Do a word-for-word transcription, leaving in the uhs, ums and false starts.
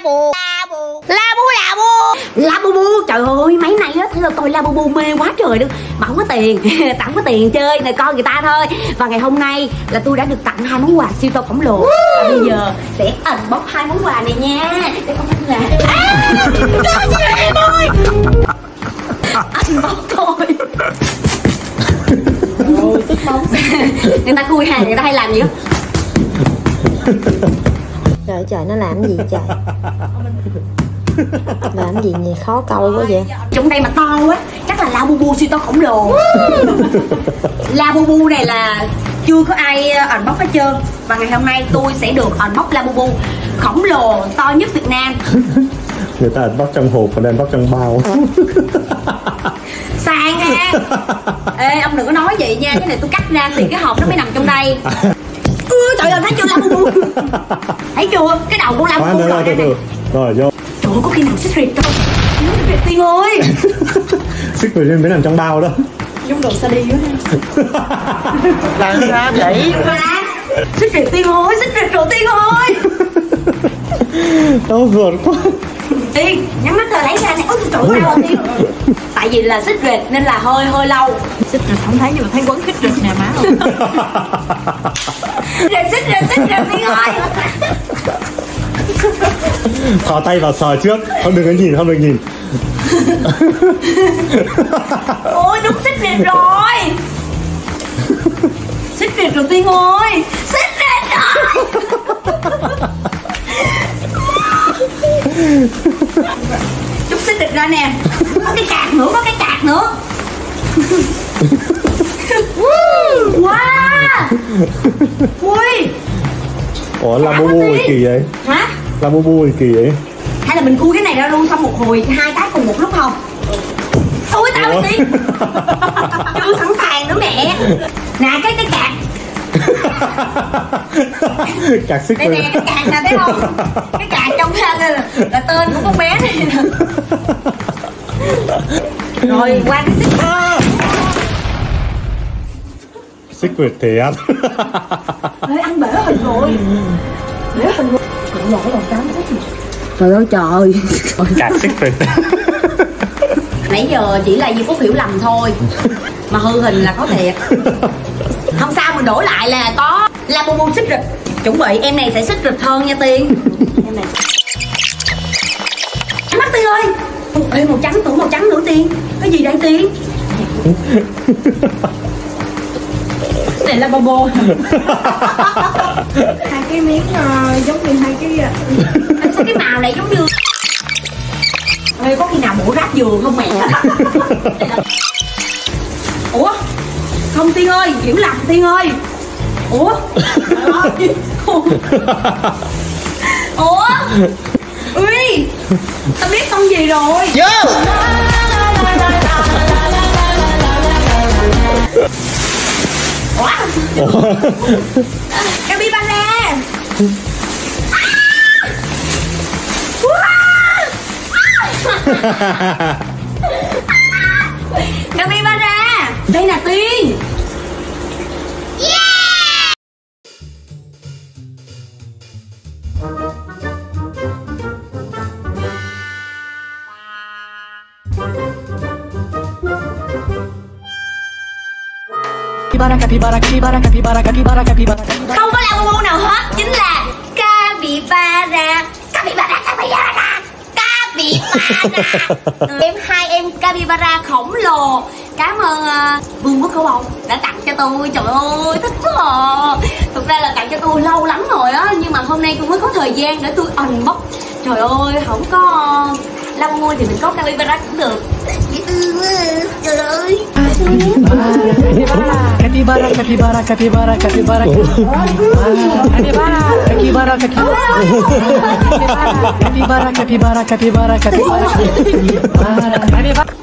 Labu Labu Labu Labu Labu. Trời ơi mấy này á thấy là coi Labu mê quá trời luôn mà không có tiền tặng có tiền chơi này coi người ta thôi. Và ngày hôm nay là tôi đã được tặng hai món quà siêu to khổng lồ. Và bây giờ sẽ unbox hai món quà này nha. Để con là à, thôi unbox thôi. Ôi tức bóng. Người ta khui hàng người ta hay làm gì đó. Trời trời nó làm gì trời. Làm gì gì khó câu quá vậy. Trong đây mà to quá chắc là Labubu siêu to khổng lồ. Labubu này là chưa có ai unbox hết trơn. Và ngày hôm nay tôi sẽ được unbox Labubu khổng lồ to nhất Việt Nam. Người ta unbox trong hộp còn unbox trong bao. Sang ha. Ê ông đừng có nói vậy nha. Cái này tôi cắt ra thì cái hộp nó mới nằm trong đây. Ừ, trời ơi thấy chưa Labubu. Thấy chưa cái đầu của Labubu rồi, rồi, rồi, rồi vô. Trời ơi có khi nào Secret không? Secret Tiên ơi. Secret mới nằm trong bao đó. Giống đồ xa đi nữa nè. Làm sao vậy? Secret Tiên ơi, Secret rồi Tiên ơi. Đau ruột quá. Tiên nhắm mắt rồi lấy ra này. Ôi trời ơi sao rồi Tiên. Tại vì là Secret nên là hơi hơi lâu. Secret không thấy nhưng mà thấy quấn Secret nè má ơi. Secret Secret Secret Tiên ơi. Thò tay vào sờ trước, không được có nhìn, không được nhìn. Ôi đúng Secret rồi. Secret rồi Tiên ơi. Secret rồi. Chút Secret ra nè. Có cái cạc nữa, có cái cạc nữa. Wow. Ui. Ủa Labubu gì kỳ vậy? Hả? Labubu gì kỳ vậy? Hay là mình khui cái này ra luôn xong một hồi hai cái cùng một lúc không? Ôi tao đi. Chưa sẵn sàng nữa mẹ. Nè cái cái cạc. Cạc Secret. Đây nè cái cạc nè thấy không? Cái cạc trong ra là, là tên của con bé này. Rồi qua cái Secret. Secret thiệt. Ê ăn bể hình rồi. Bể hình rồi. Cậu lỗi lòng cám hết. Trời ơi trời. Cạc Secret. Nãy giờ chỉ là Di Phúc hiểu lầm thôi. Mà hư hình là có thiệt. Không sao mình đổi lại là có Labubu Secret. Chuẩn bị em này sẽ Secret hơn nha Tiên. Em này mắt Tiên ơi. Ê màu trắng tưởng màu trắng nữa Tiên. Cái gì đây Tiên? Này là Labubu. Hai cái miếng uh, giống như hai cái uh... Sao cái màu này giống như ê có khi nào bộ rác giường không mẹ? Ủa không Tiên ơi hiểu lầm Tiên ơi. Ủa ủa ui tao biết con gì rồi. Vô ủa Capybara. Capybara đây là Tiên. Yeah. Capybara, capybara, capybara, capybara, capybara, capybara. Không có Labubu nào hết, chính là Capybara. Capybara, Capybara. Capybara. Em hai em Capybara khổng lồ. Cảm ơn uh, Vương Quốc Cửu Bồng đã tặng cho tôi. Trời ơi thích quá à. Thực ra là tặng cho tôi lâu lắm rồi á, nhưng mà hôm nay tôi mới có thời gian để tôi unbox. Trời ơi không có uh, Labubu thì mình có Capybara cũng được. Trời ơi Capybara, capybara, capybara, capybara, capybara, capybara, capybara, capybara, capybara, capybara, capybara, capybara.